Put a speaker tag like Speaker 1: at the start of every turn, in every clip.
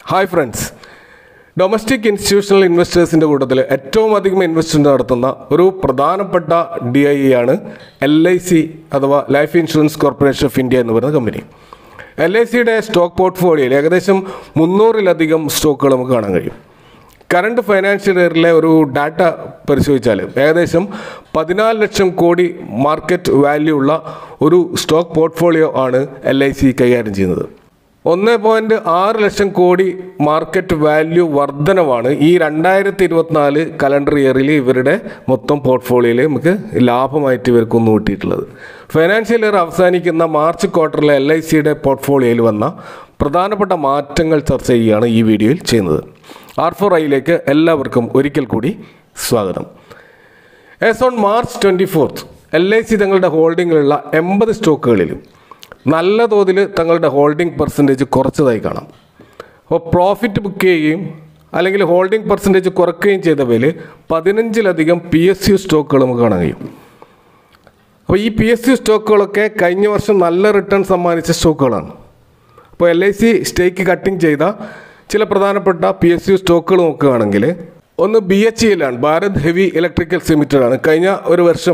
Speaker 1: Hi friends, domestic institutional ഇൻവെസ്റ്റേഴ്സിൻ്റെ കൂട്ടത്തിൽ ഏറ്റവും അധികം ഇൻവെസ്റ്റ്മെൻറ്റ് നടത്തുന്ന ഒരു പ്രധാനപ്പെട്ട DIE ആണ് LIC അഥവാ Life Insurance Corporation of India എന്ന് പറയുന്ന കമ്പനി. LICയുടെ സ്റ്റോക്ക് പോർട്ട്ഫോളിയോയിൽ ഏകദേശം 300-ലധികം സ്റ്റോക്കുകൾ നമുക്ക് കാണാൻ കഴിയും. കറണ്ട് ഫൈനാൻഷ്യൽ ഇയറിലെ ഒരു ഡാറ്റ പരിശോധിച്ചാൽ ഏകദേശം 14 ലക്ഷം കോടി മാർക്കറ്റ് വാല്യൂ ഉള്ള ഒരു സ്റ്റോക്ക് പോർട്ട്ഫോളിയോ ആണ് LIC കൈകാര്യം ചെയ്യുന്നത്. 1.6 ലക്ഷം കോടി മാർക്കറ്റ് വാല്യൂ വർധനവാണ് ഈ 2024 കലണ്ടർ ഇയറിൽ ഇവരുടെ മൊത്തം പോർട്ട്ഫോളിയോയിൽ നമുക്ക് ലാഭമായിട്ട് ഇവർക്കൊന്നും കിട്ടിയിട്ടുള്ളത്. ഫൈനാൻഷ്യൽ ഇയർ അവസാനിക്കുന്ന മാർച്ച് ക്വാർട്ടറിലെ LICയുടെ പോർട്ട്ഫോളിയോയിൽ വന്ന പ്രധാനപ്പെട്ട മാറ്റങ്ങൾ ചർച്ച ചെയ്യുകയാണ് ഈ വീഡിയോയിൽ ചെയ്യുന്നത്. R4iയിലേക്ക് എല്ലാവർക്കും ഒരിക്കൽ കൂടി സ്വാഗതം. ആസ് ഓൺ മാർച്ച് 24 LIC തങ്ങളുടെ ഹോൾഡിങ്ങിലുള്ള 80 സ്റ്റോക്കുകളിലും നല്ല തോതിൽ തങ്ങളുടെ ഹോൾഡിംഗ് പെർസെൻറ്റേജ് കുറച്ചതായി കാണാം. അപ്പോൾ പ്രോഫിറ്റ് ബുക്ക് ചെയ്യുകയും അല്ലെങ്കിൽ ഹോൾഡിംഗ് പെർസെൻറ്റേജ് കുറയ്ക്കുകയും ചെയ്തവയിൽ 15-ലധികം PSU സ്റ്റോക്കുകൾ നമുക്ക് കാണാൻ കഴിയും. അപ്പോൾ ഈ PSU സ്റ്റോക്കുകളൊക്കെ കഴിഞ്ഞ വർഷം നല്ല റിട്ടേൺ സമ്മാനിച്ച സ്റ്റോക്കുകളാണ്. അപ്പോൾ LIC സ്റ്റേക്ക് കട്ടിങ് ചെയ്ത ചില പ്രധാനപ്പെട്ട PSU സ്റ്റോക്കുകൾ നോക്കുകയാണെങ്കിൽ ഒന്ന് BHEL ആണ്, ഭാരത് ഹെവി ഇലക്ട്രിക്കൽസ് ലിമിറ്റഡ് ആണ്. കഴിഞ്ഞ ഒരു വർഷം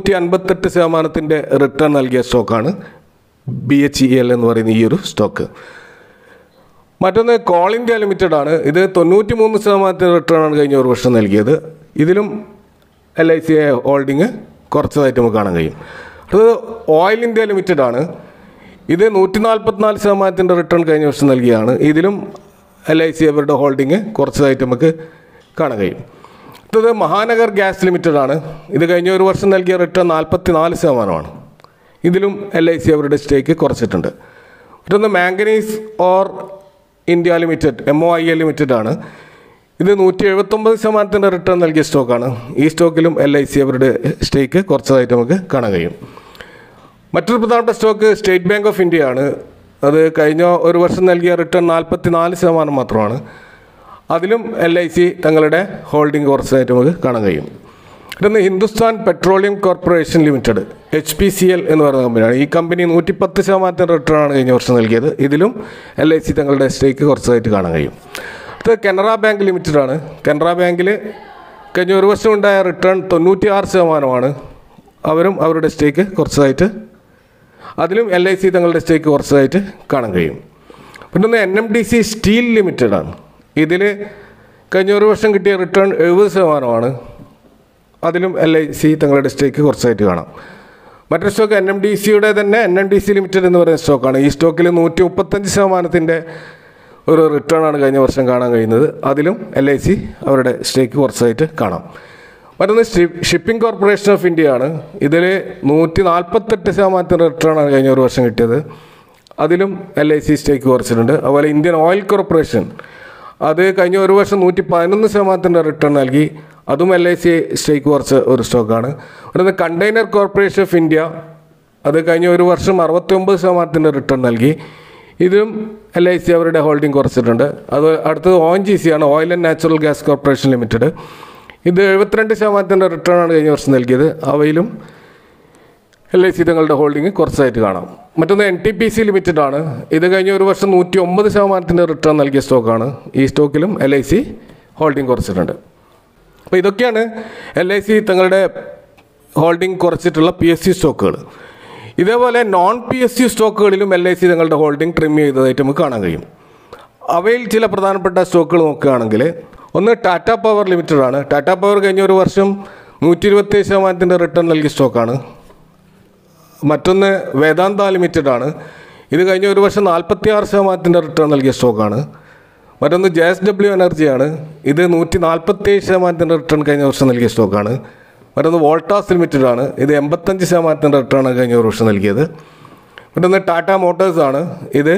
Speaker 1: 258% റിട്ടേൺ നൽകിയ സ്റ്റോക്കാണ് BHEL എന്ന് പറയുന്ന ഈ ഒരു സ്റ്റോക്ക്. മറ്റൊന്ന് കോൾ ഇന്ത്യ ലിമിറ്റഡ് ആണ്. ഇത് 93% റിട്ടേൺ ആണ് കഴിഞ്ഞ ഒരു വർഷം നൽകിയത്. ഇതിലും LIC ഹോൾഡിങ് കുറച്ചതായിട്ട് നമുക്ക് കാണാൻ കഴിയും. അത് ഓയിൽ ഇന്ത്യ ലിമിറ്റഡ് ആണ്. ഇത് 144% റിട്ടേൺ കഴിഞ്ഞ വർഷം നൽകിയാണ്. ഇതിലും LIC അവരുടെ ഹോൾഡിങ് കുറച്ചതായിട്ട് നമുക്ക് കാണാൻ കഴിയും. അടുത്തത് മഹാനഗർ ഗ്യാസ് ലിമിറ്റഡ് ആണ്. ഇത് കഴിഞ്ഞ ഒരു വർഷം നൽകിയ റിട്ടേൺ 44%. ഇതിലും LIC അവരുടെ സ്റ്റേക്ക് കുറച്ചിട്ടുണ്ട്. മറ്റൊന്ന് Manganese Ore India Limited MOIL limited ആണ്. ഇത് 179% റിട്ടേൺ നൽകിയ സ്റ്റോക്കാണ്. ഈ സ്റ്റോക്കിലും LIC അവരുടെ സ്റ്റേക്ക് കുറച്ചതായിട്ട് നമുക്ക് കാണാൻ കഴിയും. മറ്റൊരു പ്രധാനപ്പെട്ട stock State Bank of India ആണ്. അത് കഴിഞ്ഞ ഒരു വർഷം നൽകിയ റിട്ടേൺ 44% മാത്രമാണ്. അതിലും LIC തങ്ങളുടെ ഹോൾഡിംഗ് കുറച്ചതായിട്ട് നമുക്ക് കാണാൻ കഴിയും. ഇതൊന്ന് Hindustan Petroleum Corporation Limited HPCL എന്ന് പറയുന്ന കമ്പനിയാണ്. ഈ കമ്പനി 110% റിട്ടേൺ ആണ് കഴിഞ്ഞ വർഷം നൽകിയത്. ഇതിലും LIC തങ്ങളുടെ സ്റ്റേക്ക് കുറച്ചതായിട്ട് കാണാൻ കഴിയും. അത് കനറ ബാങ്ക് ലിമിറ്റഡ് ആണ്. കനറ ബാങ്കിൽ കഴിഞ്ഞ ഒരു വർഷം ഉണ്ടായ റിട്ടേൺ 96%. അവരും അവരുടെ സ്റ്റേക്ക് കുറച്ചതായിട്ട്, അതിലും LIC തങ്ങളുടെ സ്റ്റേക്ക് കുറച്ചതായിട്ട് കാണാൻ കഴിയും. പിന്നെ ഒന്ന് NMDC സ്റ്റീൽ ലിമിറ്റഡ് ആണ്. ഇതിൽ കഴിഞ്ഞ ഒരു വർഷം കിട്ടിയ റിട്ടേൺ 70%. അതിലും LIC തങ്ങളുടെ സ്റ്റേക്ക് കുറച്ചായിട്ട് കാണാം. മറ്റൊരു സ്റ്റോക്ക് NMDCയുടെ തന്നെ NMDC ലിമിറ്റഡ് എന്ന് പറയുന്ന സ്റ്റോക്കാണ്. ഈ സ്റ്റോക്കിൽ 135% ഒരു റിട്ടേൺ ആണ് കഴിഞ്ഞ വർഷം കാണാൻ കഴിയുന്നത്. അതിലും LIC അവരുടെ സ്റ്റേക്ക് കുറച്ചായിട്ട് കാണാം. മറ്റൊന്ന് ഷിപ്പിംഗ് കോർപ്പറേഷൻ ഓഫ് ഇന്ത്യ ആണ്. ഇതിൽ 148% റിട്ടേൺ ആണ് കഴിഞ്ഞ ഒരു വർഷം കിട്ടിയത്. അതിലും LIC സ്റ്റേക്ക് കുറച്ചിട്ടുണ്ട്. അതുപോലെ ഇന്ത്യൻ ഓയിൽ കോർപ്പറേഷൻ, അത് കഴിഞ്ഞ ഒരു വർഷം 111% റിട്ടേൺ നൽകി. അതും LIC സ്റ്റേക്ക് കുറച്ച് ഒരു സ്റ്റോക്കാണ്. അതുപോലെ കണ്ടെയ്നർ കോർപ്പറേഷൻ ഓഫ് ഇന്ത്യ, അത് കഴിഞ്ഞ ഒരു വർഷം 69% റിട്ടേൺ നൽകി. ഇതിലും LIC അവരുടെ ഹോൾഡിംഗ് കുറച്ചിട്ടുണ്ട്. അത് അടുത്തത് ONGC ആണ്, Oil and Natural Gas Corporation Limited. ഇത് 72% റിട്ടേൺ ആണ് കഴിഞ്ഞ വർഷം നൽകിയത്. അവയിലും LIC തങ്ങളുടെ ഹോൾഡിംഗ് കുറച്ചായിട്ട് കാണാം. മറ്റൊന്ന് NTPC ലിമിറ്റഡ് ആണ്. ഇത് കഴിഞ്ഞ ഒരു വർഷം 109% റിട്ടേൺ നൽകിയ സ്റ്റോക്കാണ്. ഈ സ്റ്റോക്കിലും LIC ഹോൾഡിംഗ് കുറച്ചിട്ടുണ്ട്. അപ്പോൾ ഇതൊക്കെയാണ് LIC തങ്ങളുടെ ഹോൾഡിംഗ് കുറച്ചിട്ടുള്ള PSU സ്റ്റോക്കുകൾ. ഇതേപോലെ നോൺ PSU സ്റ്റോക്കുകളിലും LIC തങ്ങളുടെ ഹോൾഡിംഗ് ട്രിം ചെയ്തതായിട്ട് നമുക്ക് കാണാൻ കഴിയും. അവയിൽ ചില പ്രധാനപ്പെട്ട സ്റ്റോക്കുകൾ നോക്കുകയാണെങ്കിൽ ഒന്ന് ടാറ്റ പവർ ലിമിറ്റഡ് ആണ്. ടാറ്റ പവർ കഴിഞ്ഞ ഒരു വർഷം 127% റിട്ടേൺ നൽകിയ സ്റ്റോക്കാണ്. മറ്റൊന്ന് വേദാന്ത ലിമിറ്റഡ് ആണ്. ഇത് കഴിഞ്ഞ ഒരു വർഷം 46% റിട്ടേൺ നൽകിയ സ്റ്റോക്കാണ്. മറ്റൊന്ന് JSW എനർജി ആണ്. ഇത് 147% റിട്ടേൺ കഴിഞ്ഞ വർഷം നൽകിയ സ്റ്റോക്കാണ്. മറ്റൊന്ന് വോൾട്ടാസ് ലിമിറ്റഡ് ആണ്. ഇത് 85% റിട്ടേൺ കഴിഞ്ഞ ഒരു വർഷം നൽകിയത്. മറ്റൊന്ന് ടാറ്റ മോട്ടോഴ്സ് ആണ്. ഇത്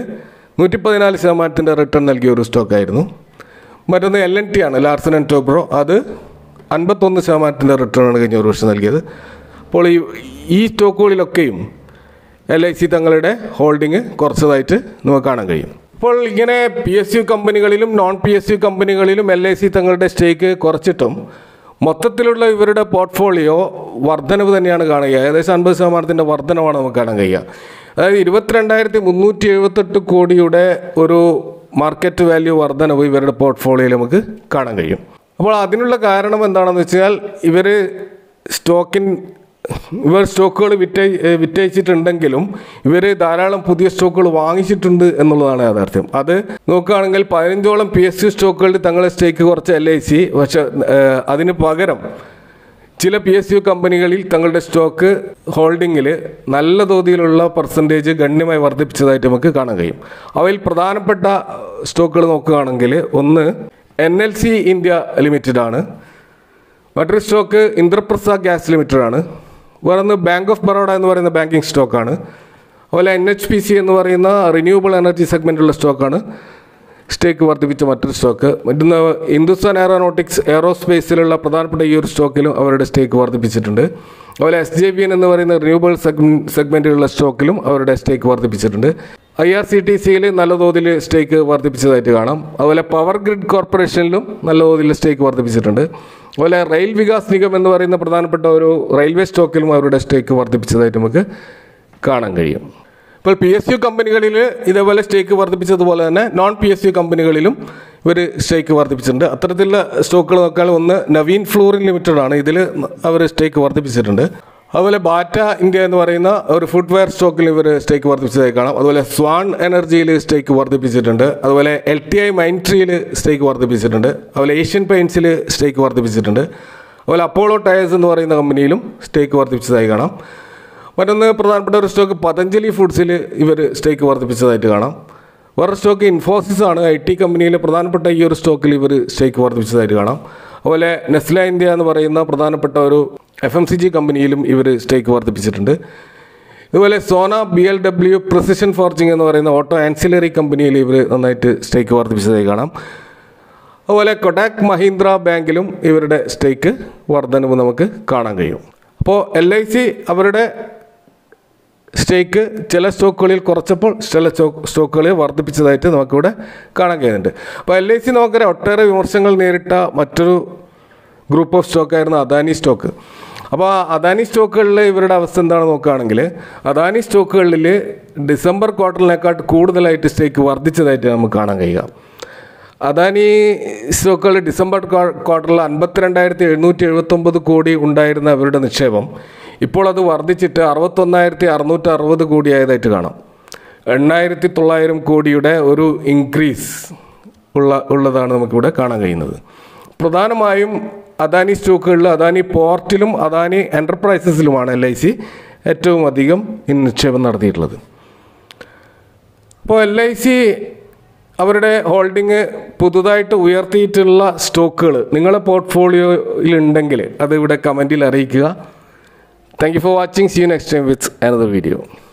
Speaker 1: 114% റിട്ടേൺ നൽകിയ ഒരു സ്റ്റോക്കായിരുന്നു. മറ്റൊന്ന് LNT ആണ്, ലാർസൻ ആൻഡ് ടോബ്രോ. അത് 51% റിട്ടേൺ ആണ് കഴിഞ്ഞ ഒരു വർഷം നൽകിയത്. അപ്പോൾ ഈ സ്റ്റോക്കുകളിലൊക്കെയും LIC തങ്ങളുടെ ഹോൾഡിങ് കുറച്ചതായിട്ട് നമുക്ക് കാണാൻ കഴിയും. അപ്പോൾ ഇങ്ങനെ PSU കമ്പനികളിലും നോൺ PSU കമ്പനികളിലും LIC തങ്ങളുടെ സ്റ്റേക്ക് കുറച്ചിട്ടും മൊത്തത്തിലുള്ള ഇവരുടെ പോർട്ട്ഫോളിയോ വർധനവ് തന്നെയാണ് കാണുക. ഏകദേശം 50% വർധനവാണ് നമുക്ക് കാണാൻ കഴിയുക. അതായത് 22,378 കോടിയുടെ ഒരു മാർക്കറ്റ് വാല്യൂ വർധനവ് ഇവരുടെ പോർട്ട്ഫോളിയോയിൽ നമുക്ക് കാണാൻ കഴിയും. അപ്പോൾ അതിനുള്ള കാരണം എന്താണെന്ന് വെച്ചാൽ ഇവർ സ്റ്റോക്കുകൾ വിറ്റയച്ചിട്ടുണ്ടെങ്കിലും ഇവർ ധാരാളം പുതിയ സ്റ്റോക്കുകൾ വാങ്ങിച്ചിട്ടുണ്ട് എന്നുള്ളതാണ് യാഥാർത്ഥ്യം. അത് നോക്കുകയാണെങ്കിൽ 15ഓളം PSU സ്റ്റോക്കുകളിൽ തങ്ങളുടെ സ്റ്റേക്ക് കുറച്ച് LIC, പക്ഷേ അതിന് പകരം ചില PSU കമ്പനികളിൽ തങ്ങളുടെ സ്റ്റോക്ക് ഹോൾഡിങ്ങിൽ നല്ല തോതിലുള്ള പെർസെൻറ്റേജ് ഗണ്യമായി വർദ്ധിപ്പിച്ചതായിട്ട് നമുക്ക് കാണാൻ കഴിയും. അവയിൽ പ്രധാനപ്പെട്ട സ്റ്റോക്കുകൾ നോക്കുകയാണെങ്കിൽ ഒന്ന് NLC ഇന്ത്യ ലിമിറ്റഡ് ആണ്, മറ്റൊരു സ്റ്റോക്ക് ഇന്ദ്രപ്രസ്ഥ ഗ്യാസ് ലിമിറ്റഡ് ആണ്, വേറൊന്ന് ബാങ്ക് ഓഫ് ബറോഡ എന്ന് പറയുന്ന ബാങ്കിങ് സ്റ്റോക്കാണ്, അതുപോലെ NHPC എന്ന് പറയുന്ന റിന്യൂവബിൾ എനർജി സെഗ്മെൻറ്റുള്ള സ്റ്റോക്കാണ് സ്റ്റേക്ക് വർദ്ധിപ്പിച്ച മറ്റൊരു സ്റ്റോക്ക്. മറ്റൊന്ന് ഹിന്ദുസ്ഥാൻ എയറോനോട്ടിക്സ് എയറോസ്പേസിലുള്ള പ്രധാനപ്പെട്ട ഈ ഒരു സ്റ്റോക്കിലും അവരുടെ സ്റ്റേക്ക് വർദ്ധിപ്പിച്ചിട്ടുണ്ട്. അതുപോലെ SJVN എന്ന് പറയുന്ന റിന്യൂവബിൾ സെഗ്മെൻറ്റിലുള്ള സ്റ്റോക്കിലും അവരുടെ സ്റ്റേക്ക് വർദ്ധിപ്പിച്ചിട്ടുണ്ട്. IRCTCയിൽ നല്ല തോതിൽ സ്റ്റേക്ക് വർദ്ധിപ്പിച്ചതായിട്ട് കാണാം. അതുപോലെ പവർ ഗ്രിഡ് കോർപ്പറേഷനിലും നല്ല തോതിൽ സ്റ്റേക്ക് വർദ്ധിപ്പിച്ചിട്ടുണ്ട്. അതുപോലെ റെയിൽ വികാസ് നിഗം എന്ന് പറയുന്ന പ്രധാനപ്പെട്ട ഒരു റെയിൽവേ സ്റ്റോക്കിലും അവരുടെ സ്റ്റേക്ക് വർദ്ധിപ്പിച്ചതായിട്ട് നമുക്ക് കാണാൻ കഴിയും. ഇപ്പോൾ PSU കമ്പനികളിൽ ഇതേപോലെ സ്റ്റേക്ക് വർദ്ധിപ്പിച്ചതുപോലെ തന്നെ നോൺ PSU കമ്പനികളിലും ഇവർ സ്റ്റേക്ക് വർദ്ധിപ്പിച്ചിട്ടുണ്ട്. അത്തരത്തിലുള്ള സ്റ്റോക്കുകൾ നോക്കാൻ ഒന്ന് നവീൻ ഫ്ലൂറിൻ ലിമിറ്റഡ് ആണ്, ഇതിൽ അവർ സ്റ്റേക്ക് വർദ്ധിപ്പിച്ചിട്ടുണ്ട്. അതുപോലെ ബാറ്റ ഇന്ത്യ എന്ന് പറയുന്ന ഒരു ഫുട്വെയർ സ്റ്റോക്കിൽ ഇവർ സ്റ്റേക്ക് വർദ്ധിപ്പിച്ചതായി കാണാം. അതുപോലെ സ്വാൻ എനർജിയിൽ സ്റ്റേക്ക് വർദ്ധിപ്പിച്ചിട്ടുണ്ട്. അതുപോലെ LTI മൈൻട്രിയിൽ സ്റ്റേക്ക് വർദ്ധിപ്പിച്ചിട്ടുണ്ട്. അതുപോലെ ഏഷ്യൻ പെയിൻറ്റ്സിൽ സ്റ്റേക്ക് വർദ്ധിപ്പിച്ചിട്ടുണ്ട്. അതുപോലെ അപ്പോളോ ടയേഴ്സ് എന്ന് പറയുന്ന കമ്പനിയിലും സ്റ്റേക്ക് വർദ്ധിപ്പിച്ചതായി കാണാം. മറ്റൊന്ന് പ്രധാനപ്പെട്ട ഒരു സ്റ്റോക്ക് പതഞ്ജലി ഫുഡ്സിൽ ഇവർ സ്റ്റേക്ക് വർദ്ധിപ്പിച്ചതായിട്ട് കാണാം. വേറെ സ്റ്റോക്ക് ഇൻഫോസിസ് ആണ്, IT കമ്പനിയിലെ പ്രധാനപ്പെട്ട ഈ ഒരു സ്റ്റോക്കിൽ ഇവർ സ്റ്റേക്ക് വർദ്ധിപ്പിച്ചതായിട്ട് കാണാം. അതുപോലെ നെസ്ല ഇന്ത്യ എന്ന് പറയുന്ന പ്രധാനപ്പെട്ട ഒരു FMCG കമ്പനിയിലും ഇവർ സ്റ്റേക്ക് വർദ്ധിപ്പിച്ചിട്ടുണ്ട്. ഇതുപോലെ സോന BLW പ്രിസിഷൻ ഫോർജിങ് എന്ന് പറയുന്ന ഓട്ടോ ആൻസിലറി കമ്പനിയിൽ ഇവർ നന്നായിട്ട് സ്റ്റേക്ക് വർദ്ധിപ്പിച്ചതായി കാണാം. അതുപോലെ കൊടാക് മഹീന്ദ്ര ബാങ്കിലും ഇവരുടെ സ്റ്റേക്ക് വർധനവ് നമുക്ക് കാണാൻ കഴിയും. അപ്പോൾ LIC അവരുടെ സ്റ്റേക്ക് ചില സ്റ്റോക്കുകളിൽ കുറച്ചപ്പോൾ ചില സ്റ്റോക്കുകളിൽ വർദ്ധിപ്പിച്ചതായിട്ട് നമുക്കിവിടെ കാണാൻ കഴിയുന്നുണ്ട്. അപ്പോൾ LIC നമുക്കറിയാം ഒട്ടേറെ വിമർശനങ്ങൾ നേരിട്ട മറ്റൊരു ഗ്രൂപ്പ് ഓഫ് സ്റ്റോക്കായിരുന്നു അദാനി സ്റ്റോക്ക്. അപ്പോൾ അദാനി സ്റ്റോക്കുകളിൽ ഇവരുടെ അവസ്ഥ എന്താണെന്ന് നോക്കുകയാണെങ്കിൽ അദാനി സ്റ്റോക്കുകളിൽ ഡിസംബർ ക്വാർട്ടറിനേക്കാൾ കൂടുതലായിട്ട് സ്റ്റേക്ക് വർദ്ധിച്ചതായിട്ട് നമുക്ക് കാണാൻ കഴിയുക. അദാനി സ്റ്റോക്കുകൾ ഡിസംബർ ക്വാർട്ടറിൽ 52,779 കോടി ഉണ്ടായിരുന്ന അവരുടെ നിക്ഷേപം ഇപ്പോൾ അത് വർദ്ധിച്ചിട്ട് 61,660 കോടിയായതായിട്ട് കാണാം. 8,900 കോടിയുടെ ഒരു ഇൻക്രീസ് ഉള്ളതാണ് നമുക്കിവിടെ കാണാൻ കഴിയുന്നത്. പ്രധാനമായും അദാനി സ്റ്റോക്കുകളിൽ അദാനി പോർട്ടിലും അദാനി എൻ്റർപ്രൈസസിലുമാണ് LIC ഏറ്റവും അധികം നിക്ഷേപം നടത്തിയിട്ടുള്ളത്. അപ്പോൾ LIC അവരുടെ ഹോൾഡിങ് പുതുതായിട്ട് ഉയർത്തിയിട്ടുള്ള സ്റ്റോക്കുകൾ നിങ്ങളുടെ പോർട്ട്ഫോളിയോയിലുണ്ടെങ്കിൽ അത് ഇവിടെ കമൻറ്റിൽ അറിയിക്കുക. Thank you for watching. See you next time with another video.